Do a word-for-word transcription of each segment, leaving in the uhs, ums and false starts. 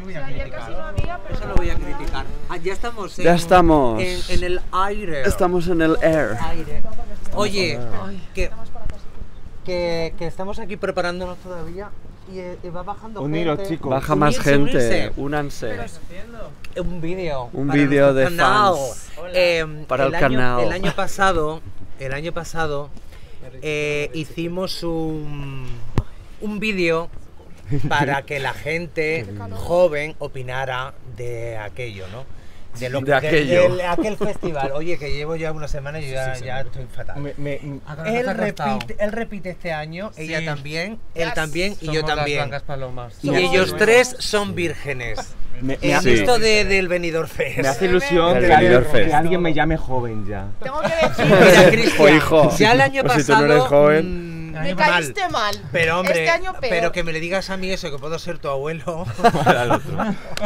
voy a criticar. Eso lo voy a criticar. Ah, ya estamos en, Ya estamos. En, en el aire. Estamos en el air. aire. Oye, que, que, que estamos aquí preparándonos todavía y, y va bajando Uniros, gente. chicos. Baja Unirse, más gente, unirse. únanse. Un vídeo. Un para vídeo nuestro de canal. fans. Eh, Para el año, canal. El año pasado, el año pasado eh, hicimos un, un vídeo para que la gente joven opinara de aquello, ¿no? De, lo, De aquello. de aquel festival. Oye, que llevo ya una semana y ya, ya estoy fatal. Me, me, Él repite, él repite este año, ella Sí. también, él también y yo somos las también. blancas palomas. Y Somos ellos las tres son vírgenes. Me, me En hace, esto de, del Benidorm Fest. me hace ilusión Del que, alguien- Benidorm Fest. que alguien me llame joven ya. Tengo que decir, Mira, Cristian, hijo. ya el año Pues si tú pasado no eres joven. mm, me mal. caíste mal. Pero hombre, este año peor. pero que me le digas a mí eso, que puedo ser tu abuelo. Al otro.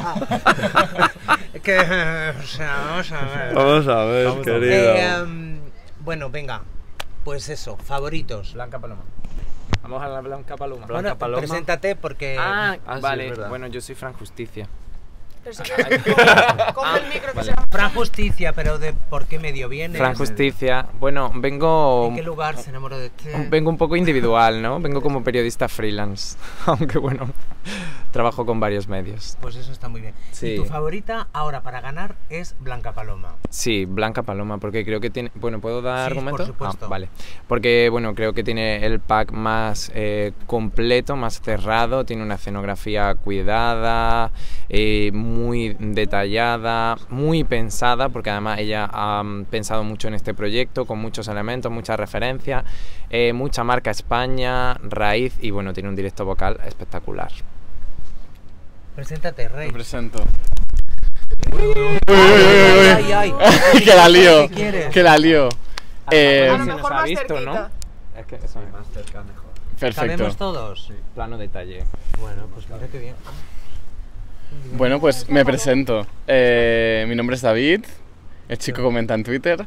que, o sea, vamos a ver. Vamos a ver, Vamos a ver. querido. Eh, um, bueno, venga, pues eso, favoritos. Blanca paloma. Vamos a la blanca paloma. Blanca Bueno, Paloma. preséntate porque... Ah, Ah, sí, vale. es verdad. Bueno, yo soy Fran Justicia. Pero si quieres, coge- coge el micro que vale. se llama. Fran Justicia, pero de por qué medio vienes. Fran Justicia. Bueno, vengo ¿En qué lugar se enamoró de este? vengo un poco individual, ¿no? Vengo como periodista freelance, aunque bueno, trabajo con varios medios. Pues eso está muy bien. Sí. Y tu favorita ahora para ganar es Blanca Paloma. Sí, Blanca Paloma, porque creo que tiene... Bueno, ¿puedo dar Sí, argumento? por supuesto. Ah, vale. Porque, bueno, creo que tiene el pack más eh, completo, más cerrado, tiene una escenografía cuidada, eh, muy detallada, muy pensada, porque además ella ha mm, pensado mucho en este proyecto, con muchos elementos, muchas referencias, eh, mucha marca España, raíz, y bueno, tiene un directo vocal espectacular. Preséntate, Rey. Me presento. Ay, ay, ay. Que la lío. ¿Qué quieres? Que la lío. Eh, A lo se mejor nos ha más visto, cerquita. ¿no? Es que eso es más cerca mejor. perfecto. ¿Sabemos todos? Plano detalle. Bueno, pues mira qué bien. Bueno, pues me presento. Eh, mi nombre es David. El chico comenta en Twitter.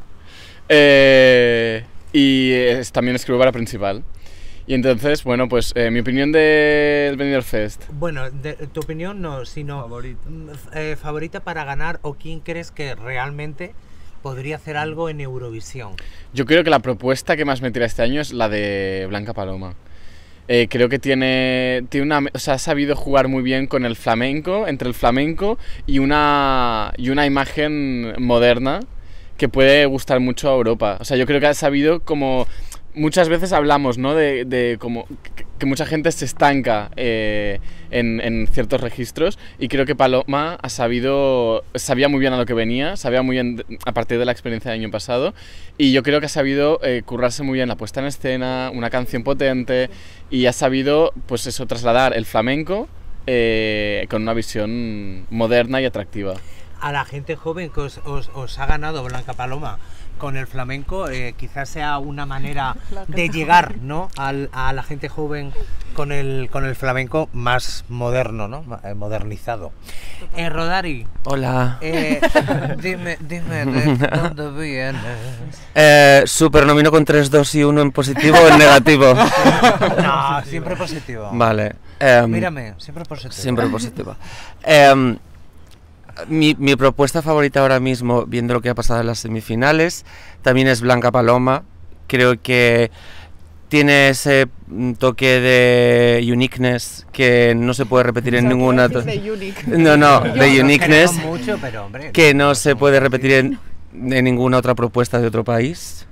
Eh, y es- también escribo para Principal. Y entonces, bueno, pues eh, mi opinión del Benidorm Fest. Bueno, de, tu opinión no, sino Favorita. mm, eh, favorita para ganar o quién crees que realmente podría hacer algo en Eurovisión. Yo creo que la propuesta que más me tira este año es la de Blanca Paloma. Eh, creo que tiene, tiene una, o sea, ha sabido jugar muy bien con el flamenco, entre el flamenco y una, y una imagen moderna que puede gustar mucho a Europa. O sea, yo creo que ha sabido como... Muchas veces hablamos, ¿no? De, de como que, que mucha gente se estanca eh, en, en ciertos registros, y creo que Paloma ha sabido, sabía muy bien a lo que venía, sabía muy bien a partir de la experiencia del año pasado, y yo creo que ha sabido eh, currarse muy bien la puesta en escena, una canción potente, y ha sabido, pues eso, trasladar el flamenco eh, con una visión moderna y atractiva. A la gente joven que os, os- os ha ganado Blanca Paloma con el flamenco, eh, quizás sea una manera de llegar, ¿no? Al- a la gente joven con el, con el flamenco más moderno, ¿no? Ma- eh, modernizado. Eh, Rodari, Hola. eh, dime, dime de dónde vienes. Eh, super nomino con tres, dos y uno en positivo o en negativo. No, siempre positivo. Vale. em, Mírame, siempre positivo. Siempre positivo. Em, mi, mi propuesta favorita ahora mismo, viendo lo que ha pasado en las semifinales, también es Blanca Paloma. Creo que tiene ese mm, toque de uniqueness que no se puede repetir en ninguna... Es de Unique. No, no, de Nos uniqueness queremos mucho, pero hombre, que no se puede repetir en, en ninguna otra propuesta de otro país.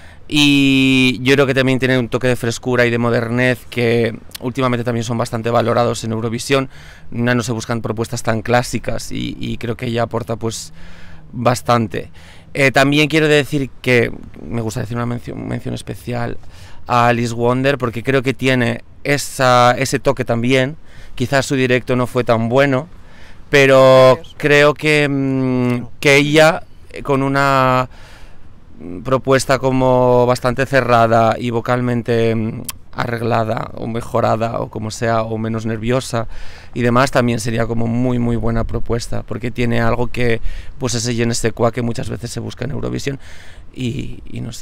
Y yo creo que también tiene un toque de frescura y de modernez que últimamente también son bastante valorados en Eurovisión. Ya no se buscan propuestas tan clásicas, y, y creo que ella aporta pues bastante. Eh, también quiero decir que me gusta decir una mención, mención especial a Alice Wonder, porque creo que tiene esa, ese toque también. Quizás su directo no fue tan bueno, pero creo que, mm, que ella eh, con una propuesta como bastante cerrada y vocalmente mm, arreglada o mejorada o como sea, o menos nerviosa y demás, también sería como muy muy buena propuesta, porque tiene algo que pues ese je ne sais quoi que muchas veces se busca en Eurovisión, y, y no sé,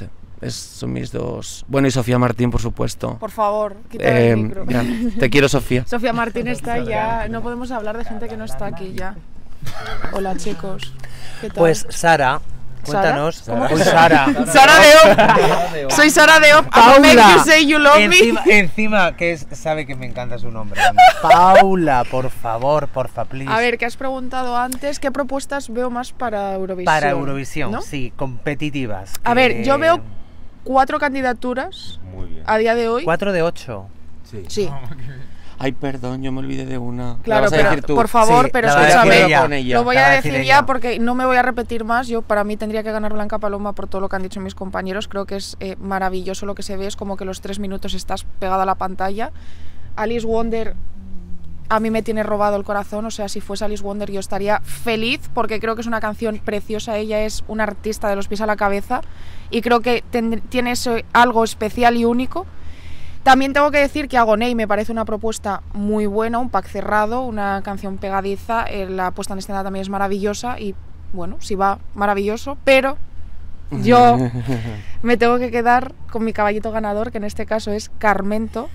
es, son mis dos... Bueno, y Sofía Martín, por supuesto. Por favor, quítale Eh, el micro. ya, te quiero, Sofía. Sofía Martín está ya. No podemos hablar de gente que no está aquí ya. Hola, chicos. ¿Qué tal? Pues Sara, cuéntanos. ¿Cómo? Pues Sara. Sara de Op. Soy Sara de Op. I make you say you love encima, me. encima que es, sabe que me encanta su nombre. Paula, por favor, porfa, please. A ver, que has preguntado antes, ¿qué propuestas veo más para Eurovisión? Para Eurovisión, ¿no? sí, competitivas. A ver, que- yo veo cuatro candidaturas Muy bien. a día de hoy. cuatro de ocho. Sí. Sí, Ay, perdón, yo me olvidé de una. ¿La claro, vas a pero decir tú? por favor, Sí, pero la va a decir escúchame. ella. Con ella. Lo voy La a va a decir decir ya ella. porque no me voy a repetir más. Yo, para mí, tendría que ganar Blanca Paloma por todo lo que han dicho mis compañeros. Creo que es eh, maravilloso lo que se ve. Es como que los tres minutos estás pegada a la pantalla. Alice Wonder a mí me tiene robado el corazón. O sea, si fuese Alice Wonder yo estaría feliz porque creo que es una canción preciosa. Ella es una artista de los pies a la cabeza y creo que ten- tiene ese algo especial y único. También tengo que decir que Agoney me parece una propuesta muy buena, un pack cerrado, una canción pegadiza, eh, la puesta en escena también es maravillosa y bueno, si va maravilloso, pero yo me tengo que quedar con mi caballito ganador, que en este caso es Carmento.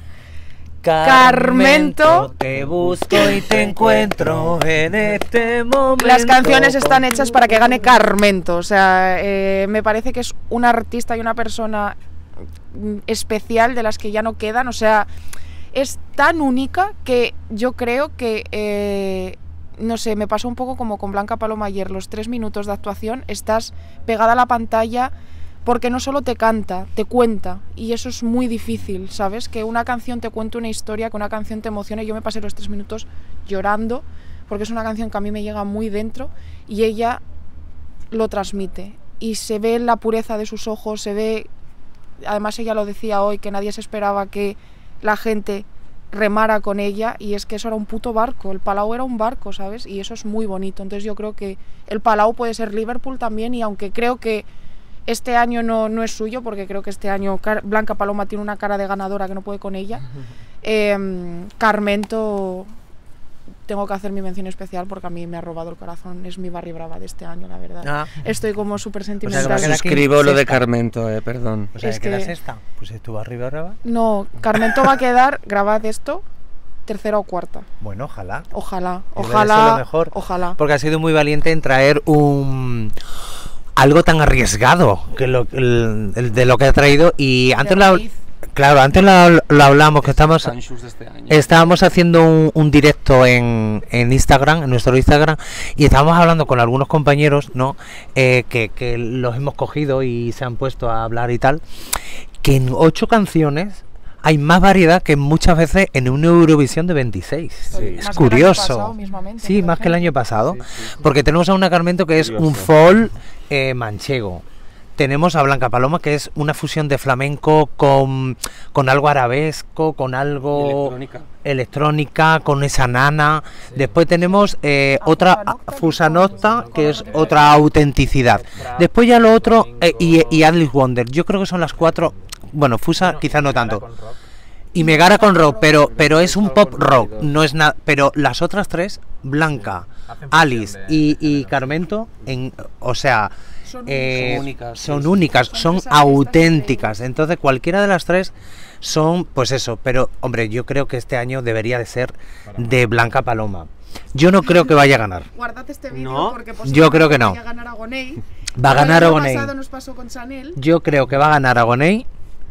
Carmento. Te busco y te encuentro en este momento. Las canciones están hechas para que gane Carmento, o sea, eh, me parece que es una artista y una persona mm, especial de las que ya no quedan, o sea, es tan única que yo creo que, eh, no sé, me pasó un poco como con Blanca Paloma ayer, los tres minutos de actuación, estás pegada a la pantalla porque no solo te canta, te cuenta, y eso es muy difícil, ¿sabes? Que una canción te cuente una historia, que una canción te emocione. Yo me pasé los tres minutos llorando porque es una canción que a mí me llega muy dentro y ella lo transmite y se ve la pureza de sus ojos, se ve, además ella lo decía hoy, que nadie se esperaba que la gente remara con ella, y es que eso era un puto barco, el Palau era un barco, ¿sabes? Y eso es muy bonito. Entonces yo creo que el Palau puede ser Liverpool también, y aunque creo que este año no, no es suyo, porque creo que este año Car- Blanca Paloma tiene una cara de ganadora que no puede con ella, eh, Carmento tengo que hacer mi mención especial porque a mí me ha robado el corazón, es mi Barry Brava de este año, la verdad. Ah, Estoy como súper O sea, sentimental. que va a quedar Suscribo aquí lo de sexta. Carmento, eh, perdón. o sea, Es que queda que- sexta. Pues estuvo arriba arriba. No, Carmento va a quedar, grabad esto, tercera o cuarta. Bueno, ojalá. Ojalá, Que debe ojalá, ser lo mejor. ojalá. Porque ha sido muy valiente en traer un algo tan arriesgado que lo, el- el- de lo que ha traído. Y antes De lo, raíz. claro, antes lo, lo hablamos que estamos Sanchus de este año. estábamos haciendo un, un directo en, en Instagram, en nuestro Instagram, y estábamos hablando con algunos compañeros, ¿no? Eh, que, que los hemos cogido y se han puesto a hablar y tal, que en ocho canciones hay más variedad que muchas veces en una Eurovisión de veintiséis. Sí. Más que el año curioso. pasado mismamente, Sí, por más que el ejemplo. año pasado, Sí, sí. porque tenemos a una Carmento que es un Curioso. folk eh, manchego. Tenemos a Blanca Paloma, que es una fusión de flamenco con, con algo arabesco, con algo Electrónica. electrónica, con esa nana. Después tenemos eh, A otra Fusanocta, a- Fusanocta, que que es estamos- otra autenticidad. Después ya lo otro, eh, y, y Alice Wonder. Yo creo que son las cuatro. Bueno, Fusa quizás no tanto. Con rock. Y Megara con rock, pero, pero es un pop rock, no es nada. Pero las otras tres, Blanca, Hacen Alice fusión de- y, de y género. Carmento, en, o sea, Son eh, Son únicas, son sí, sí. únicas, Son son tres artistas auténticas. Entonces cualquiera de las tres son, pues eso. Pero hombre, yo creo que este año debería de ser de Blanca Paloma. Yo no creo que vaya a ganar. Guardad este vídeo ¿No? porque Yo creo que no. vaya a ganar Agoney. Va a ganar El Agoney. año pasado nos pasó con Chanel. Yo creo que va a ganar Agoney.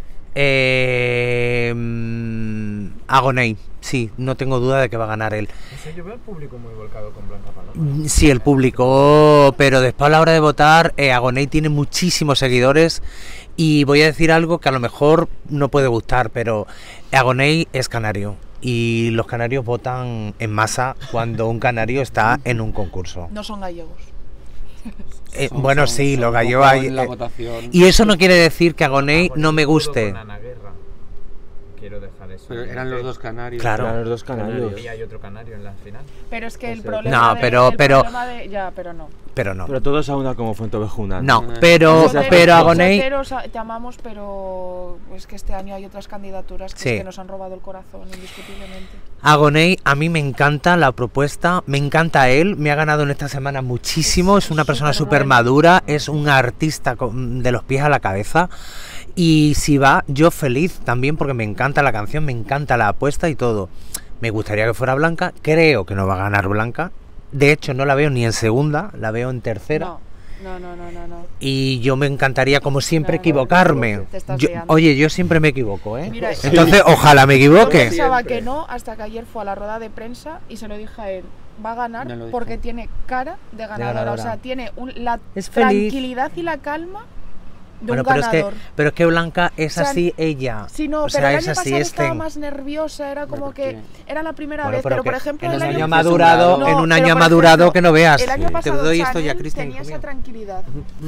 Eh, mm, Agoney, sí, no tengo duda de que va a ganar él. No sé, yo veo el público muy volcado con Blanca Paloma. Mm, Sí, el público, pero después a la hora de votar, eh, Agoney tiene muchísimos seguidores y voy a decir algo que a lo mejor no puede gustar, pero Agoney es canario y los canarios votan en masa cuando un canario está en un concurso. No son gallegos. Eh, Son- bueno, son- sí, son los un gallegos poco hay... en la eh, votación. y eso no quiere decir que Agoney Agoney no me pudo guste. Con Ana Guerra. Quiero dejar eso. Pero en eran mente. los dos canarios. Claro. Eran los dos canarios. Y hay otro canario en la final. Pero es que el O sea, problema No, de- pero- el pero- problema de- ya, pero no. Pero no. Pero todos a una como Fuentovejuna. No, Ah. pero, Nosotros- pero nosotros Agoney... heteros, a- te amamos, pero es que este año hay otras candidaturas que, Sí. es que nos han robado el corazón, indiscutiblemente. Agoney, a mí me encanta la propuesta, me encanta él, me ha ganado en esta semana muchísimo, es una persona súper Superbueno. madura, es un artista con- de los pies a la cabeza Y si va, yo feliz también porque me encanta la canción, me encanta la apuesta y todo. Me gustaría que fuera Blanca, creo que no va a ganar Blanca. De hecho, no la veo ni en segunda, la veo en tercera. No, no, no, no, no. no. Y yo me encantaría, como siempre, No, no, equivocarme. te estás Yo- liando. oye, yo siempre me equivoco, ¿eh? Mira, Entonces, ojalá me Yo equivoque. pensaba que no hasta que ayer fue a la rueda de prensa y se lo dije a él. Va a ganar Me lo dijo. porque tiene cara de ganadora. ganadora. O sea, tiene un- la Es feliz. tranquilidad y la calma de Bueno, un pero es, que, ganador. pero es que Blanca es O sea, así ella. Sí, no, o pero sea, el es año así pasado este. estaba más nerviosa, era como que era la primera Bueno, vez, pero, por que ejemplo en el un año año ha pasado- madurado, No, en un pero, año ha por madurado ejemplo, que no veas. el año Te pasado doy esto Chanel ya, Cristian. tenía esa conmigo. tranquilidad.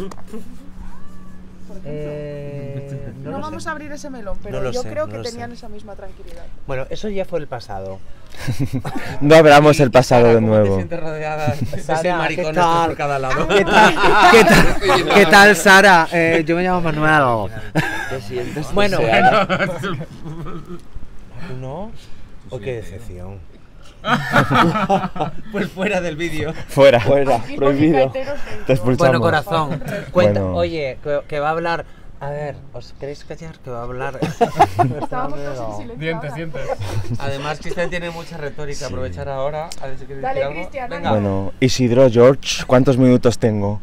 Eh, No, no lo vamos sé. a abrir ese melón, pero No lo yo sé, creo no que lo tenían sé. esa misma tranquilidad. Bueno, eso ya fue el pasado. No abramos el pasado de ¿Cómo te nuevo. sientes rodeada de ese Sara, maricón ¿qué este tal? por cada lado? ¿Qué tal, ¿Qué tal, ¿Qué tal, Sara? Eh, yo me llamo Manuel. ¿Te sientes Bueno, deseada? bueno. ¿Tú no? Oh, qué decepción. Pues fuera del vídeo. Fuera, fuera, Aquí prohibido. cojicaiteros de- Te expulsamos. Bueno, corazón, cuenta. Bueno. Oye, que, que va a hablar. A ver, ¿os queréis callar? Que va a hablar. Estábamos todos en silencio ahora. Además, Cristian tiene mucha retórica. Aprovechar ahora. A ver si quieres Dale, decir algo. Cristian, Venga. Bueno, Isidro, George, ¿cuántos minutos tengo?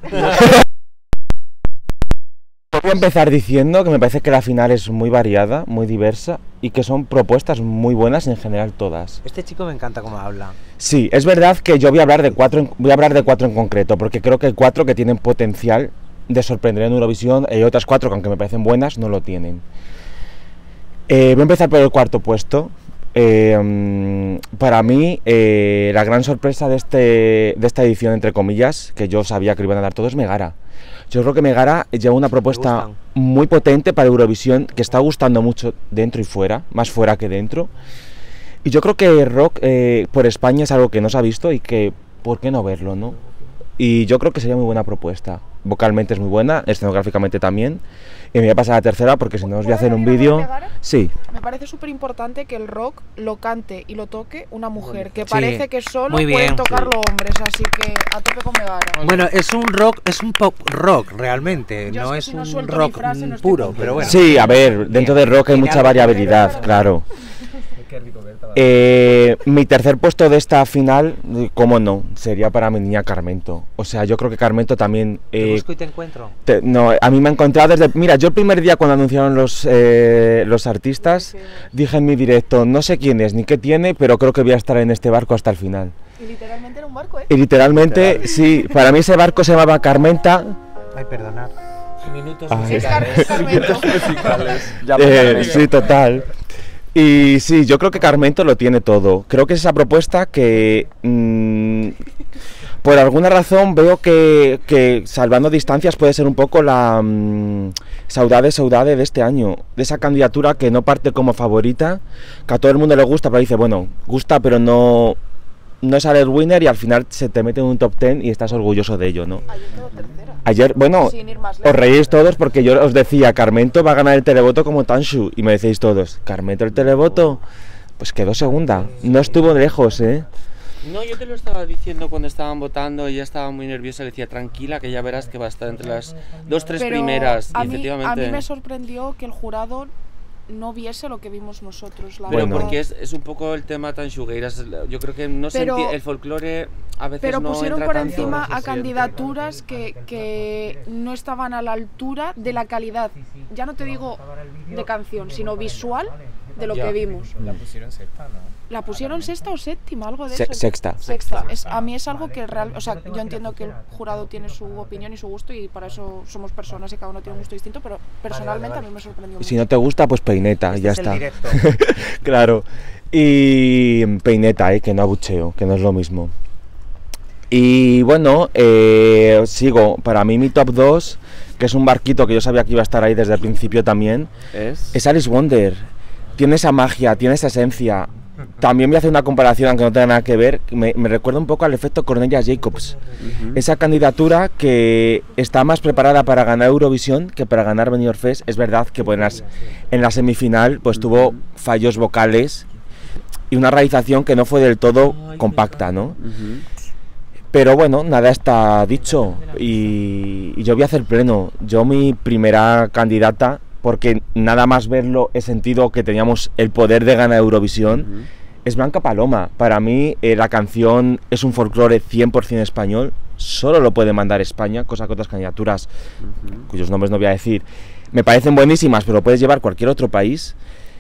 Voy a empezar diciendo que me parece que la final es muy variada, muy diversa y que son propuestas muy buenas en general todas. Este chico me encanta cómo habla. Sí, es verdad que yo voy a hablar de cuatro, en- voy a hablar de cuatro en concreto, porque creo que hay cuatro que tienen potencial de sorprender en Eurovisión y otras cuatro que aunque me parecen buenas no lo tienen. Eh, voy a empezar por el cuarto puesto. Eh, mm, para mí, eh, la gran sorpresa de, este, de esta edición, entre comillas, que yo sabía que lo iban a dar todos, es Megara. Yo creo que Megara lleva una propuesta gustan? muy potente para Eurovisión, que está gustando mucho dentro y fuera, más fuera que dentro. Y yo creo que rock eh, por España es algo que no se ha visto y que, ¿por qué no verlo, no? Y yo creo que sería muy buena propuesta. Vocalmente es muy buena, escenográficamente también. Y me voy a pasar a la tercera porque si no os voy a hacer un ¿Puedo decir algo de vídeo... Megara? Sí, Me parece súper importante que el rock lo cante y lo toque una mujer, que Sí, parece que solo muy bien. pueden tocarlo hombres, así que a tope con Megara. Bueno, es un rock, es un pop rock realmente, Yo no es es que si no un suelto mi rock frase no estoy puro, contenta. pero bueno. sí, a ver, dentro del rock hay Tiene mucha algo que ver, variabilidad, claro. Eh, Eh, mi tercer puesto de esta final, cómo no, sería para mi niña Carmento. O sea, yo creo que Carmento también... Te eh, busco y te encuentro. te- no, a mí me ha encontrado desde... Mira, yo el primer día cuando anunciaron los, eh, los artistas, dije en mi directo, no sé quién es ni qué tiene, pero creo que voy a estar en este barco hasta el final. Y literalmente era un barco, ¿eh? Y literalmente, sí, para mí ese barco se llamaba Carmenta. Ay, perdonad. Minutos Ay. Es Car- es Carmento. Eh, sí, total. Y sí, yo creo que Carmento lo tiene todo. Creo que es esa propuesta que, mm, por alguna razón, veo que, que, salvando distancias, puede ser un poco la mm, saudade saudade de este año. De esa candidatura que no parte como favorita, que a todo el mundo le gusta, pero dice, bueno, gusta, pero no, no sale el winner y al final se te mete en un top ten y estás orgulloso de ello, ¿no? Ayer quedó tercera. Ayer, bueno, Sin ir más os lejos. reíais todos porque yo os decía, Carmento va a ganar el televoto como Tanshu. Y me decís todos, ¿Carmento el televoto? Pues quedó segunda. No estuvo lejos, ¿eh? No, yo te lo estaba diciendo cuando estaban votando, ella estaba muy nerviosa, le decía tranquila que ya verás que va a estar entre las dos, tres Pero primeras. A y mí, efectivamente... a mí me sorprendió que el jurado no viese lo que vimos nosotros. La Pero Bueno. porque es, es un poco el tema tan Xugueiras, yo creo que no se Pero- enti- el folclore a veces Pero no pusieron entra por tanto, encima no se a siente. candidaturas que, que no estaban a la altura de la calidad, ya no te digo de canción, sino visual de lo Ya. que vimos. La pusieron sexta, ¿no? ¿La pusieron sexta o séptima? Algo de Se- eso. sexta. Sexta. Es, a mí es algo que real, o sea, yo entiendo que el jurado tiene su opinión y su gusto y para eso somos personas y cada uno tiene un gusto distinto, pero personalmente a mí me sorprendió mucho. Si no te gusta, pues peineta, y ya Este es está. el directo. Claro. Y peineta, ¿eh? Que no abucheo, que no es lo mismo. Y bueno, eh, sigo. Para mí mi top dos, que es un barquito que yo sabía que iba a estar ahí desde el principio también, ¿Es? es Alice Wonder. Tiene esa magia, tiene esa esencia. También voy a hacer una comparación, aunque no tenga nada que ver, me, me recuerda un poco al efecto Cornelia Jacobs. Esa candidatura que está más preparada para ganar Eurovisión que para ganar Benidorm Fest. Es verdad que pues, en, las- en la semifinal pues tuvo fallos vocales y una realización que no fue del todo compacta, ¿no? Pero bueno, nada está dicho y, y yo voy a hacer pleno. Yo mi primera candidata porque nada más verlo he sentido que teníamos el poder de ganar Eurovisión, uh-huh. es Blanca Paloma. Para mí eh, la canción es un folclore cien por cien español, solo lo puede mandar España, cosa que otras candidaturas, uh-huh. cuyos nombres no voy a decir, me parecen buenísimas, pero puedes llevar cualquier otro país.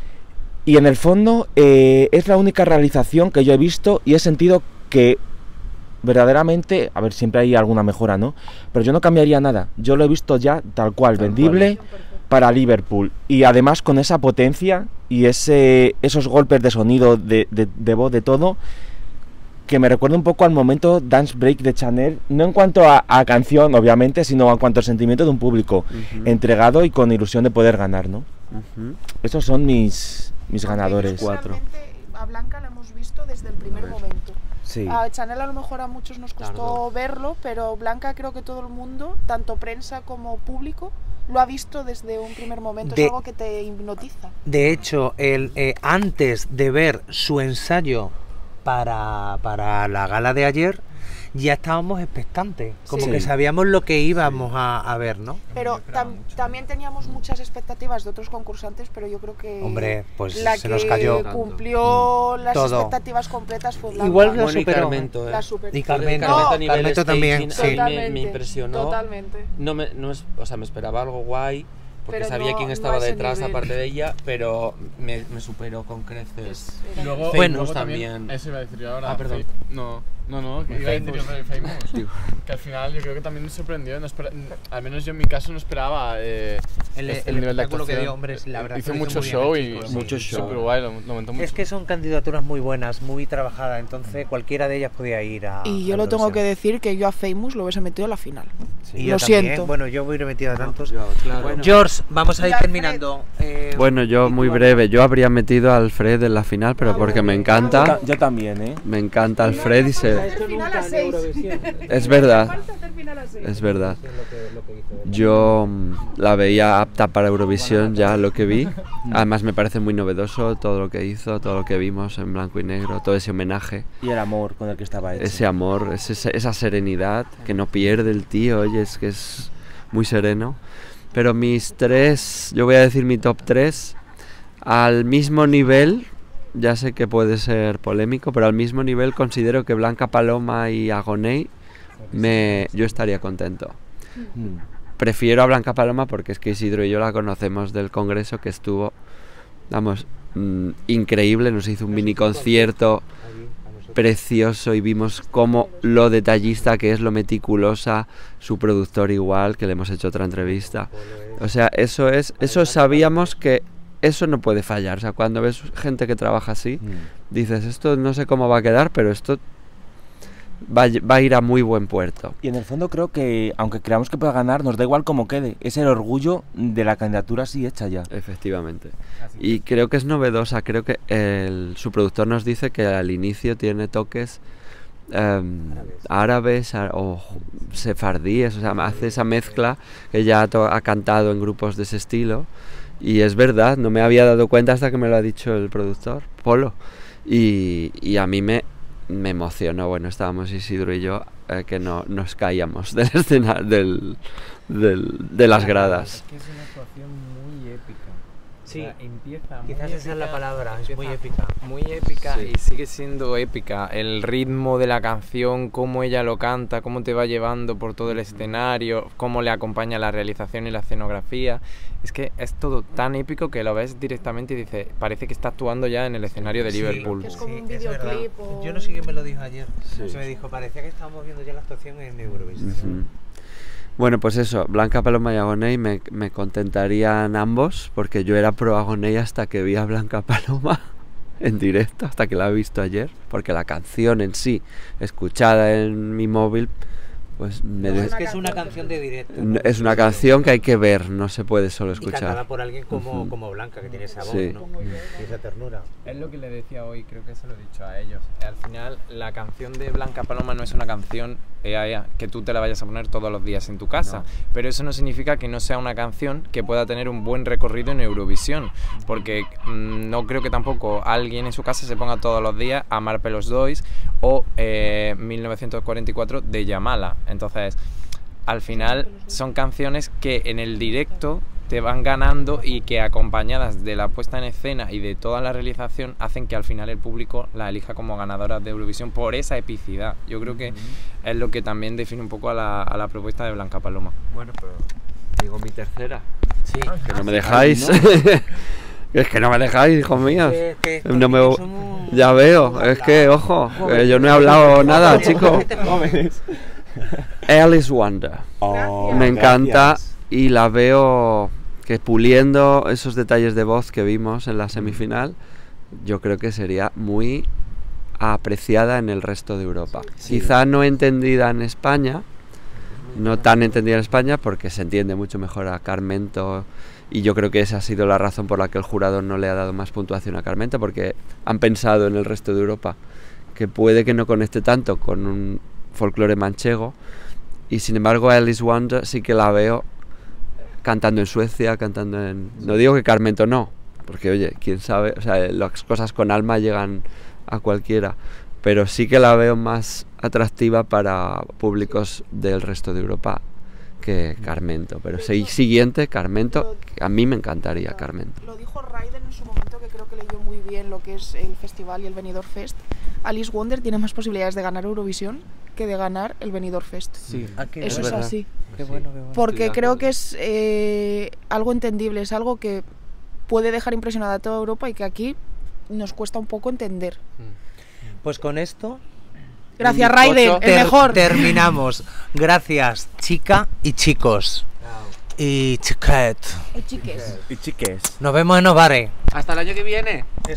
Y en el fondo eh, es la única realización que yo he visto y he sentido que verdaderamente, a ver, siempre hay alguna mejora, ¿no? Pero yo no cambiaría nada, yo lo he visto ya tal cual, tal vendible cual. Para Liverpool. Y además con esa potencia y ese, esos golpes de sonido, de, de, de voz, de todo, que me recuerda un poco al momento Dance Break de Chanel, no en cuanto a, a canción, obviamente, sino en cuanto al sentimiento de un público uh-huh. entregado y con ilusión de poder ganar, ¿no? Uh-huh. Esos son mis... mis ganadores. Cuatro. A Blanca la hemos visto desde el primer momento. Sí. A Chanel a lo mejor a muchos nos costó Tardo. verlo, pero Blanca creo que todo el mundo, tanto prensa como público, lo ha visto desde un primer momento. De, es algo que te hipnotiza. De hecho, el, eh, antes de ver su ensayo para, para la gala de ayer, ya estábamos expectantes, como sí. que sabíamos lo que íbamos sí. a, a ver, ¿no? Pero tam, también teníamos muchas expectativas de otros concursantes, pero yo creo que Hombre, pues la se que nos cayó cumplió mm. las Todo. expectativas completas fue Blanca. Igual la bueno, superó. Y Carmento, ¿eh? La super... Y Carmento, no, Carmento, Carmento también, sí. me, me impresionó. Totalmente. No me, no es, o sea, me esperaba algo guay, porque pero sabía no, quién estaba no detrás nivel. aparte de ella, pero me, me superó con creces. Y luego, bueno, luego también. también. Eso iba a decir yo ahora. Ah, perdón. No, no, no, que iba a decir yo Famous. Que al final yo creo que también me sorprendió. No espera, al menos yo en mi caso no esperaba eh, el, el, el nivel de actuación. que dio, hombre, la verdad hizo que mucho hizo show bien, y chicos, mucho sí. show. Súper guay, lo, lo montó mucho. Es que son candidaturas muy buenas, muy trabajadas, entonces cualquiera de ellas podía ir a. Y yo a lo tengo que decir que yo a Famous lo hubiese metido a la final. Sí, lo siento. Bueno, yo hubiera metido a tantos. No, claro. Bueno. George, vamos a ir terminando. Eh, bueno, yo muy breve, yo habría metido a Alfred en la final, pero porque me encanta. Yo también, ¿eh? Me encanta Alfred y se... Es verdad, es verdad. Yo la veía apta para Eurovisión ya lo que vi. Además me parece muy novedoso todo lo que hizo, todo lo que vimos en blanco y negro, todo ese homenaje. Y el amor con el que estaba hecho. Ese amor, ese, esa serenidad que no pierde el tío, oye, es que es muy sereno. Pero mis tres, yo voy a decir mi top tres, al mismo nivel, ya sé que puede ser polémico, pero al mismo nivel considero que Blanca Paloma y Agoné, me, yo estaría contento. Mm. Prefiero a Blanca Paloma porque es que Isidro y yo la conocemos del congreso, que estuvo, vamos, mmm, increíble, nos hizo un mini concierto precioso y vimos cómo lo detallista que es, lo meticulosa, su productor igual, que le hemos hecho otra entrevista. O sea, eso es, eso sabíamos que eso no puede fallar. O sea, cuando ves gente que trabaja así, dices, esto no sé cómo va a quedar, pero esto va, va a ir a muy buen puerto. Y en el fondo creo que, aunque creamos que pueda ganar, nos da igual cómo quede. Es el orgullo de la candidatura así hecha ya. Efectivamente. Y creo que es novedosa. Creo que el, su productor nos dice que al inicio tiene toques um, árabes, árabes o sefardíes. O sea, hace esa mezcla que ya ha, ha cantado en grupos de ese estilo. Y es verdad, no me había dado cuenta hasta que me lo ha dicho el productor, Polo. Y, y a mí me... me emocionó. Bueno, estábamos Isidro y yo eh, que no nos caíamos del escenario, del, del, de las gradas. Es que es una actuación muy épica. Sí, o sea, empieza muy quizás épica, esa es la palabra, es muy épica. Muy épica Sí. y sigue siendo épica. El ritmo de la canción, cómo ella lo canta, cómo te va llevando por todo el escenario, cómo le acompaña la realización y la escenografía. Es que es todo tan épico que lo ves directamente y dices, parece que está actuando ya en el escenario de Sí, Liverpool. Que es como Sí, un es videoclip. verdad. O... Yo no sé quién me lo dijo ayer. Sí. Se me dijo, parecía que estábamos viendo ya la actuación en Eurovisión. Uh-huh. Bueno, pues eso, Blanca Paloma y Agoné me, me contentarían ambos, porque yo era pro Agoné hasta que vi a Blanca Paloma en directo, hasta que la he visto ayer, porque la canción en sí, escuchada en mi móvil, pues me No, de... es que es una canción de directo. ¿no? es una canción que hay que ver, no se puede solo Y cantada escuchar. por alguien como, Uh-huh. como Blanca, que tiene esa voz, Sí. ¿no? Y esa ternura. Es lo que le decía hoy, creo que se lo he dicho a ellos. Al final, la canción de Blanca Paloma no es una canción ea, ea, que tú te la vayas a poner todos los días en tu casa, no. Pero eso no significa que no sea una canción que pueda tener un buen recorrido en Eurovisión, porque mmm, no creo que tampoco alguien en su casa se ponga todos los días a Marpe los Dois o eh, mil novecientos cuarenta y cuatro de Yamala. Entonces, al final son canciones que en el directo te van ganando y que acompañadas de la puesta en escena y de toda la realización hacen que al final el público la elija como ganadora de Eurovisión por esa epicidad. Yo creo que es lo que también define un poco a la, a la propuesta de Blanca Paloma. Bueno, pero digo mi tercera. Sí. Que no me dejáis. Es que no me dejáis, hijos míos. Que- que- que No me... somos- Ya veo, es que, ojo, que yo no he hablado nada, chicos. Alice Wonder. Oh, Me encanta gracias. y la veo que puliendo esos detalles de voz que vimos en la semifinal, yo creo que sería muy apreciada en el resto de Europa. Quizá no entendida en España, no tan entendida en España porque se entiende mucho mejor a Carmento y yo creo que esa ha sido la razón por la que el jurado no le ha dado más puntuación a Carmento, porque han pensado en el resto de Europa que puede que no conecte tanto con un folclore manchego y sin embargo a Alice Wonder sí que la veo cantando en Suecia, cantando en... No digo que Carmento no, porque oye, quién sabe, o sea, las cosas con alma llegan a cualquiera, pero sí que la veo más atractiva para públicos del resto de Europa que Carmento, pero sí, siguiente Carmento, a mí me encantaría Carmento. Lo dijo Raiden en su momento, que creo que leyó muy bien lo que es el festival y el Benidorm Fest. Alice Wonder tiene más posibilidades de ganar Eurovisión que de ganar el Benidorm Fest. Sí, Ah, qué Eso bueno. es así. Qué bueno, qué bueno. Porque Estoy de creo acuerdo. que es eh, algo entendible, es algo que puede dejar impresionada a toda Europa y que aquí nos cuesta un poco entender. Pues con esto Gracias, Raiden, el ter- mejor. terminamos. Gracias, chica y chicos. Y chiquet. Eh, chiques. Y chiques. Nos vemos en Ovare. Hasta el año que viene.